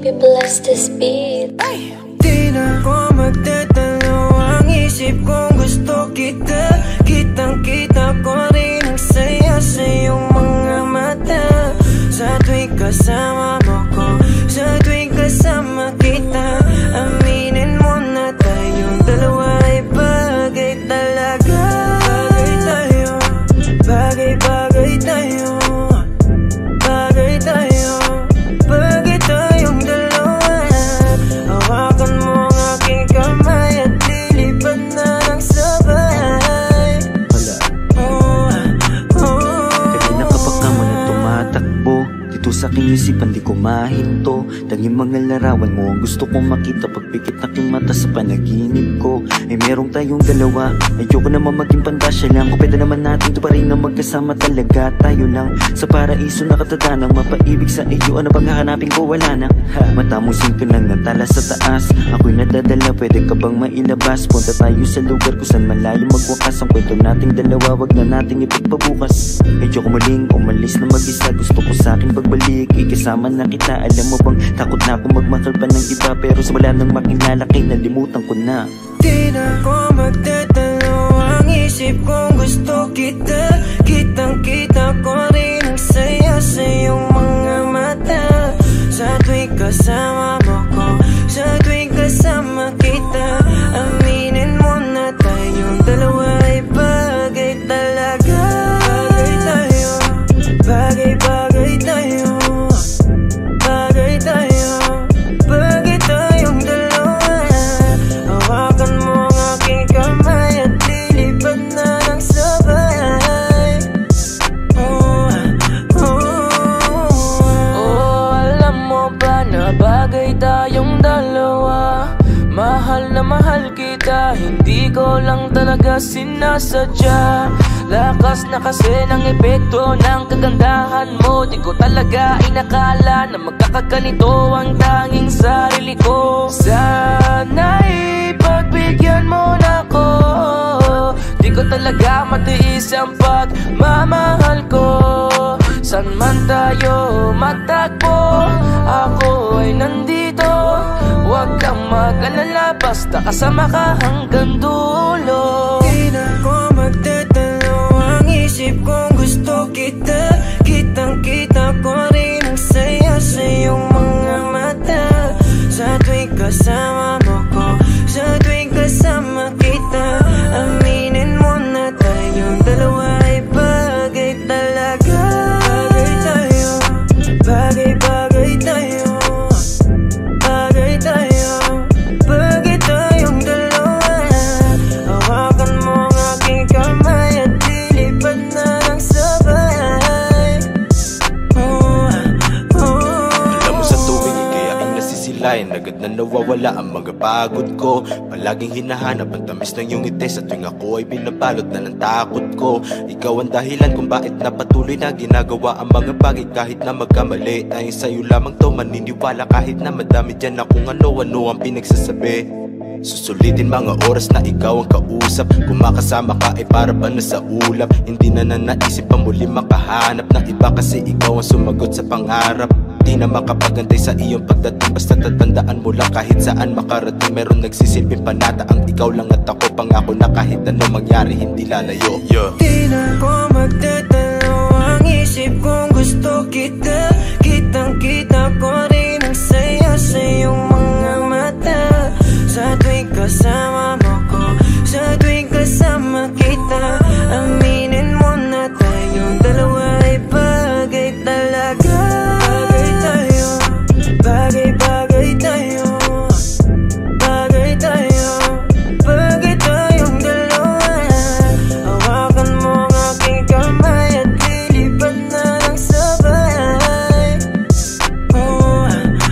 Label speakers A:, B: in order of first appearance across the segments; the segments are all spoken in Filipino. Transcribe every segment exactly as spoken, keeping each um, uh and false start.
A: baby, bless this beat.
B: Ay! Di na ko magtatalo ang isip kong gusto kita. Kitang-kita ko rin ang saya sa iyong mga mata. Sa tuwing kasama mo ko, sa tuwing kasama kita, aminin mo na tayong dalawa ay bagay talaga. Bagay tayo, bagay-bagay tayo, bagay tayo, bagay tayong dalawa. Hawakan mo ang aking kamay at lilipad na ng sabay.
C: Wala.
B: Oh, oh.
C: Kanina kapag ka mo na tumatakbo dito sa aking isipan di ko mahinto. Tanging mga larawan mo ang gusto kong makita. Pagpikit na aking mata sa panaginip ko ay merong tayong dalawa. Ayoko naman maging pandasya lang. Kung pwede naman natin to pa rin na magkasama talaga. Tayo lang sa paraiso nakatatanang mapaibig sa iyo. Ano bang hahanapin ko? Wala na. Matamusin ko lang ng tala sa taas. Ako'y nadadala, pwede ka bang mailabas? Punta tayo sa lugar kung saan malayo magwakas. Ang kwento nating dalawa, wag na nating ipagpabukas. Ayoko muling umalis na mag-isa. Gusto ko sa aking pagbalik, ikasama na kita. Alam mo bang takot na ako magmahal pa ng iba. Pero sa wala nang makilala kay nalimutan ko na.
B: Di na ko magtatalo ang isip kong gusto kita. Kitang-kita ko rin ang saya sa iyong mga mata. Sa tuwing kasama mo ko, sa tuwing kasama kita, aminin mo na tayong dalawa ay bagay talaga. Bagay tayo, bagay-bagay tayo, bagay tayo, bagay tayong dalawa. Hawakan mo ang aking kamay at lilipad na ng sabay. Oh, oh, oh, alam mo ba na bagay tayong dalawa? Mahal na mahal kita, hindi ko lang talaga sinasadya. Lakas na kasi ng epekto ng kagandahan mo. Di ko talaga inakala na magkakaganito ang tanging sarili ko. Sana'y pagbigyan mo na ko. Di ko talaga matiis ang pagmamahal ko. San man tayo matagpo, ako ay nandito. Huwag kang mag-alala, basta kasama ka hanggang dulo. Di na ko magtatalo ang isip kong gusto kita. Kitang-kita ko rin ang saya sa iyong mga mata. Sa tuwing kasama mo ko, sa tuwing kasama kita, aminin mo na tayong dalawa ay bagay talaga. Bagay tayo, bagay-bagay tayo, bagay tayo, bagay tayong dalawa. Hawakan mo ang aking kamay at lilipad na ng sabay. Oh, oh.
D: Alam mo sa tuwing ikay aking nasisilayan, agad na nawawala ang mga pagod ko. Palaging hinahanap ang tamis ng iyong ngiti. Sa tuwing ako ay binabalot na ng takot ko. Ikaw ang dahilan kung bakit napatuloy na ginagawa ang mga bagay. Kahit na magkamali, tayong sa'yo lamang to maniniwala. Kahit na madami dyan na kung ano-ano ang pinagsasabi. Susulitin mga oras na ikaw ang kausap. Kung makasama ka ay para ba na sa ulap. Hindi na na naisip pa muli makahanap ng iba. Kasi ikaw ang sumagot sa pangarap. Di na makapagantay sa iyong pagdating. Basta tatandaan mo lang kahit saan makarating. Meron nagsisilbing panata ang ikaw lang at ako. Pangako na kahit ano mangyari hindi lalayo. Yeah.
B: Di na ko magtatalo ang isip kong gusto kita. Kitang-kita ko rin ang saya sa iyong mga mata. Sa tuwing kasama mo ko, sa tuwing kasama kita, aminin mo na tayong dalawa ay bagay talaga. Bagay tayo, bagay-bagay tayo, bagay tayo, bagay tayong dalawa. Hawakan mo ang aking kamay at lilipad na ng sabay. Oh,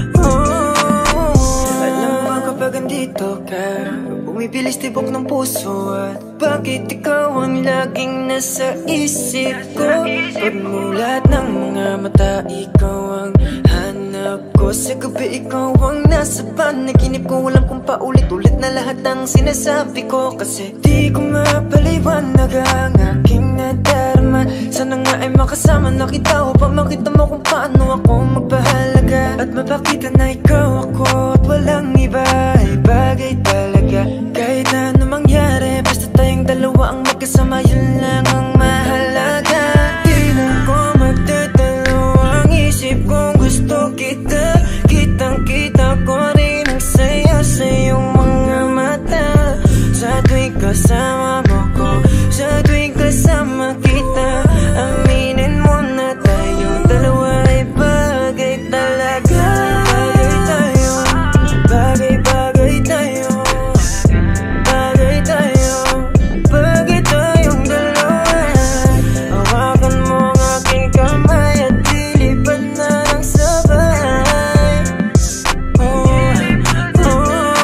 B: oh. Alam mo kapag andito ka, bumibilis tibok ng puso. At bakit ikaw ang laging nasa isip ko? Pagmulat ng mga mata, ikaw ang hanap ko. Sa gabi ikaw ang nasa panaginip ko. Walang kung paulit-ulit na lahat ng sinasabi ko. Kasi di ko mapaliwanag ang aking nadarama. Sana nga ay makasama na kita upang makita mo kung paano ako magpahalaga. talaga at mapakita na ikaw ako at walang iba ay bagay talaga. Kahit na ano mangyari, basta tayong dalawa ang magkasama, yun lang ang mahalaga. Di na ko magdadalo ang isip kong gusto kita. Kitang kita ko rin ang saya sa iyong mga mata. Sa tuwing kasama mo ko, sa tuwing kasama kita, aminin mo na tayong dalawa ay bagay talaga. Bagay tayo, bagay bagay tayo, bagay tayo, bagay tayong dalawa. Hawakan mo ang aking kamay at dilipad na lang sabay. Oh, oh,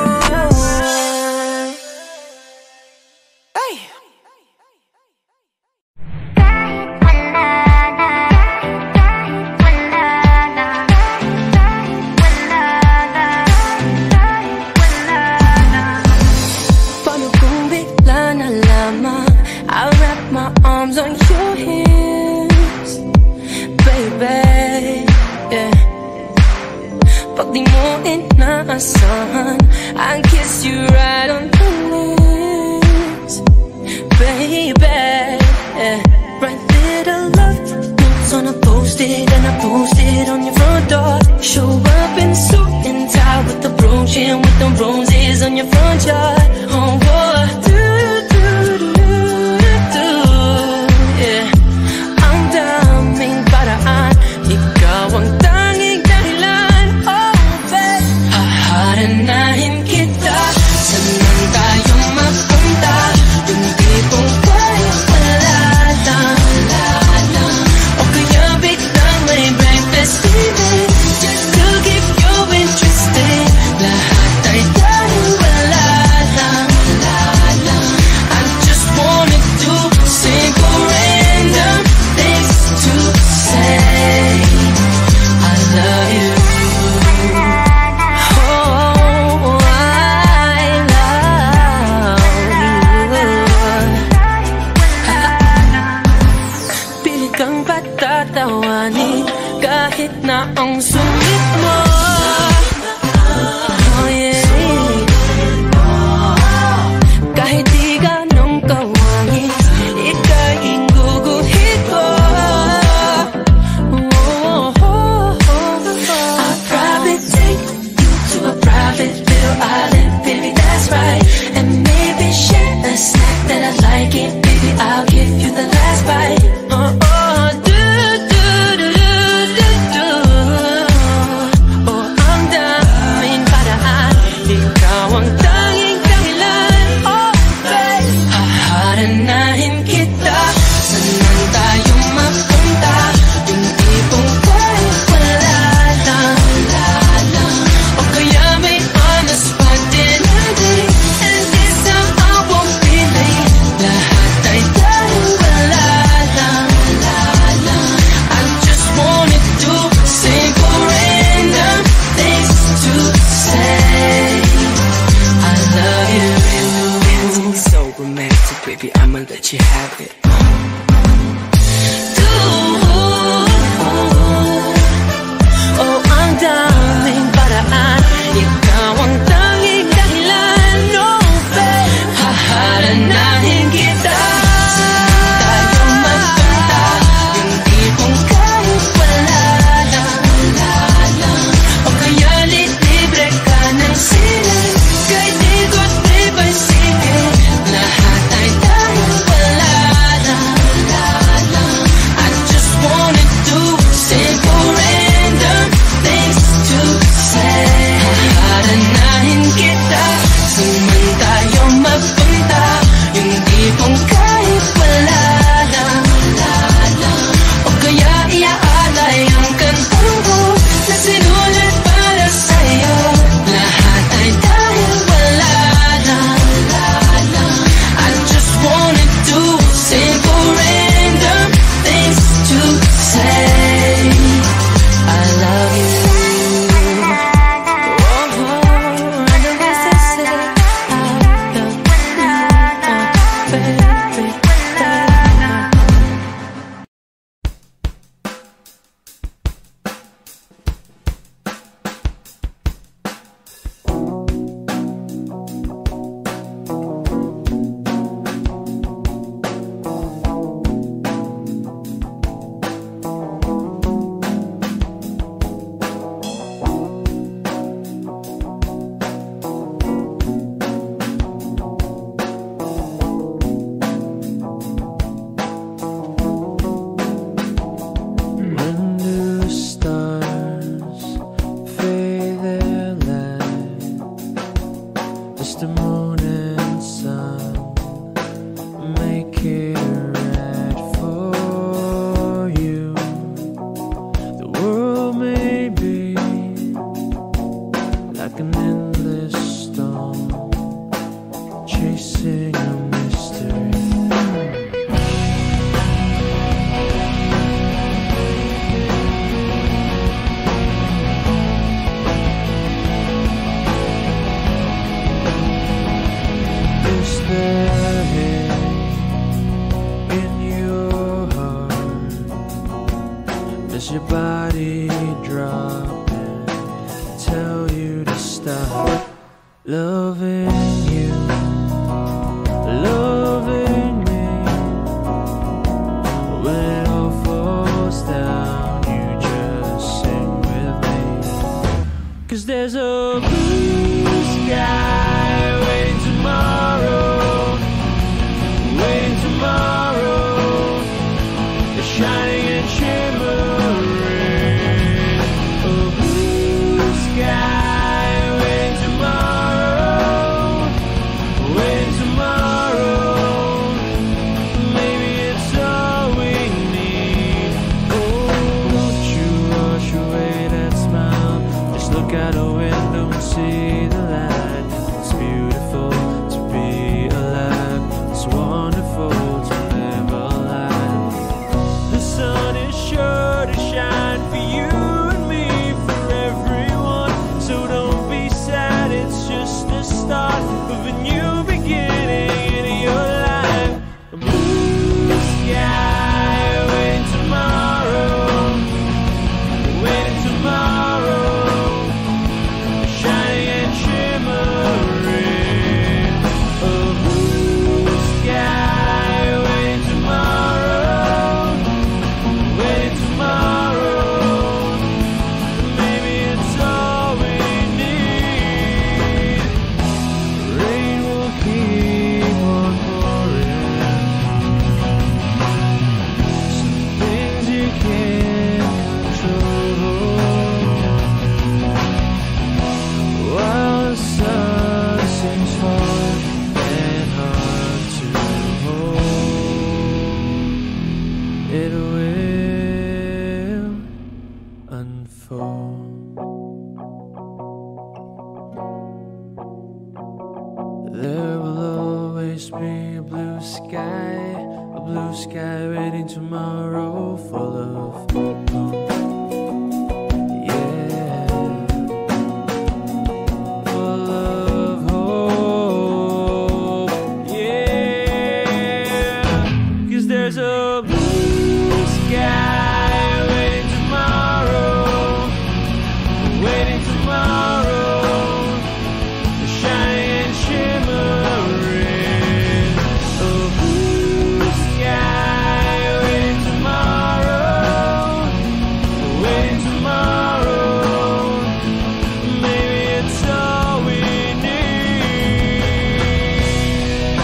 B: ay! Paano kung bigla na lamang I'll wrap my arms on your hips, baby, yeah. Pag di mo inaasahan, I'll kiss you right on the lips, baby, yeah. Write little love notes on a post-it and I post it on your front door. Show up in suit and tie with the brooch and with the roses on your front yard. Oh, boy, do, do, do, do, do, yeah. Ang daming paraan, ikaw ang tanging dahilan. Oh, babe, haharanahin kita. Saan man tayo mapunta, yung tipong tayo wala lang, wala lang. O kaya biglang may breakfast dinner, just to keep you interested. Lahat ay tayo wala lang, wala lang. I just wanna do simple random things to say I love you. Oh, I love you. Pilit kang patatawanin kahit na ang sungit mo. Oh, yeah. Kahit di ganong kawangin, ika'y guguhit ko. Oh, oh, oh, oh. I'll probably take you to a private little island, baby, that's right. And maybe share a snack that I like it, baby, I'll give you the last bite. Oh, oh, do, do, do, do, do, do. Oh,
E: As your body drop and tell you to stop loving you, loving me. When it all falls down, you just sing with me. 'Cause there's a blue sky waiting tomorrow, waiting tomorrow, shining and shimmering. A blue sky waiting tomorrow, waiting tomorrow. Maybe it's all we need. Oh, won't you wash away that smile? Just look out a window and see the light. It's beautiful to be alive. It's wonderful to live a life. The sun is sure to shine for you and me, for everyone. So don't be sad, it's just the start of a new beginning in your life. A blue sky waiting tomorrow, waiting tomorrow, shining and shimmering. A blue sky waiting tomorrow, waiting tomorrow. Maybe it's all we need. Rain will keep on pouring. Some things you can't control. While the sun seems far and hard to hold, it will unfold. There will always be a blue sky, a blue sky waiting tomorrow, full of hope. Yeah, full of hope. Yeah, 'cause there's a blue sky waiting tomorrow, waiting tomorrow, shining and shimmering. A blue sky waiting tomorrow, waiting tomorrow. Maybe it's all we need.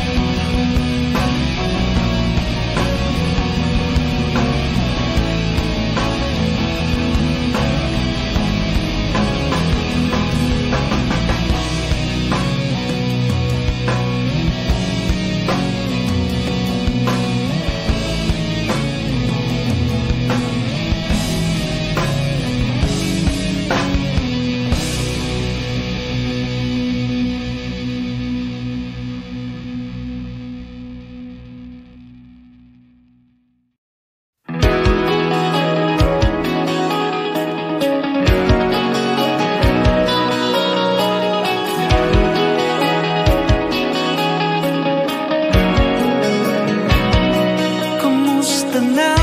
E: Kamusta na?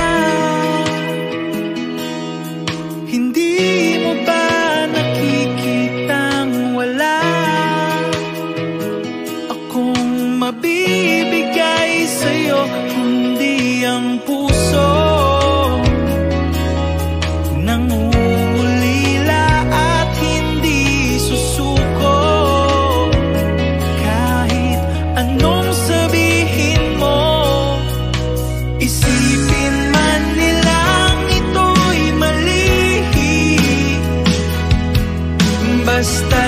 E: Hindi mo ba nakikitang wala akong mabibigay sa'yo, kundi ang puso nangungulila at hindi susuko. Kahit anong sabihin mo, isipin man nilang ito'y mali, basta